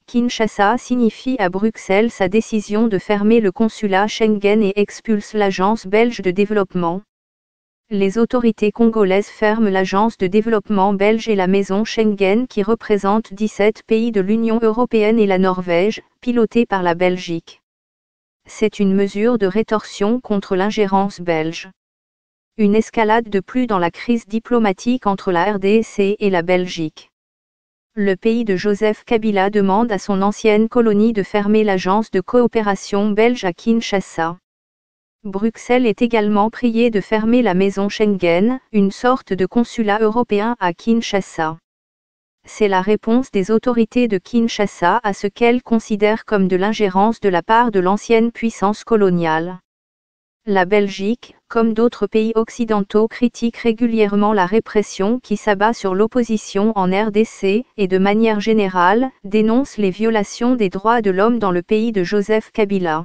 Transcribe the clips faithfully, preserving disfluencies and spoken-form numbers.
Kinshasa signifie à Bruxelles sa décision de fermer le consulat Schengen et expulse l'agence belge de développement. Les autorités congolaises ferment l'agence de développement belge et la maison Schengen qui représente dix-sept pays de l'Union européenne et la Norvège, pilotée par la Belgique. C'est une mesure de rétorsion contre l'ingérence belge. Une escalade de plus dans la crise diplomatique entre la R D C et la Belgique. Le pays de Joseph Kabila demande à son ancienne colonie de fermer l'agence de coopération belge à Kinshasa. Bruxelles est également priée de fermer la maison Schengen, une sorte de consulat européen à Kinshasa. C'est la réponse des autorités de Kinshasa à ce qu'elles considèrent comme de l'ingérence de la part de l'ancienne puissance coloniale. La Belgique, comme d'autres pays occidentaux, critique régulièrement la répression qui s'abat sur l'opposition en R D C et de manière générale, dénonce les violations des droits de l'homme dans le pays de Joseph Kabila.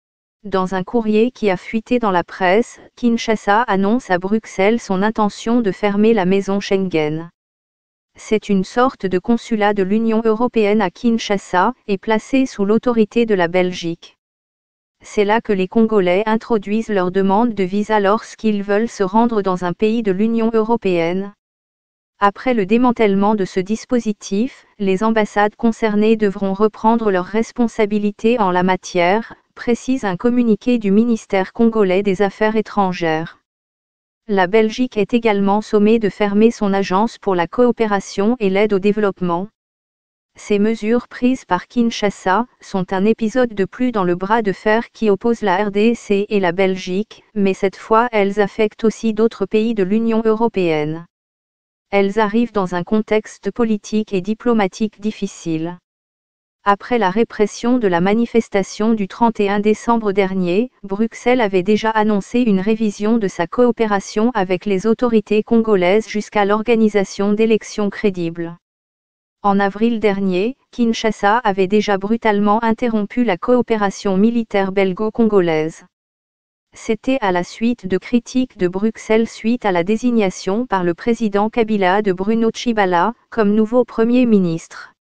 Dans un courrier qui a fuité dans la presse, Kinshasa annonce à Bruxelles son intention de fermer la maison Schengen. C'est une sorte de consulat de l'Union européenne à Kinshasa, et placé sous l'autorité de la Belgique. C'est là que les Congolais introduisent leur demande de visa lorsqu'ils veulent se rendre dans un pays de l'Union européenne. Après le démantèlement de ce dispositif, les ambassades concernées devront reprendre leurs responsabilités en la matière, précise un communiqué du ministère congolais des Affaires étrangères. La Belgique est également sommée de fermer son agence pour la coopération et l'aide au développement. Ces mesures prises par Kinshasa sont un épisode de plus dans le bras de fer qui oppose la R D C et la Belgique, mais cette fois elles affectent aussi d'autres pays de l'Union européenne. Elles arrivent dans un contexte politique et diplomatique difficile. Après la répression de la manifestation du trente et un décembre dernier, Bruxelles avait déjà annoncé une révision de sa coopération avec les autorités congolaises jusqu'à l'organisation d'élections crédibles. En avril dernier, Kinshasa avait déjà brutalement interrompu la coopération militaire belgo-congolaise. C'était à la suite de critiques de Bruxelles suite à la désignation par le président Kabila de Bruno Tshibala comme nouveau Premier ministre.